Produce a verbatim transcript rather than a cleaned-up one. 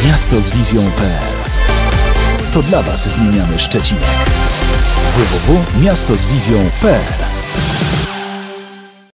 miasto z wizją kropka p l. To dla Was zmieniamy Szczecinek. w w w kropka miasto z wizją kropka p l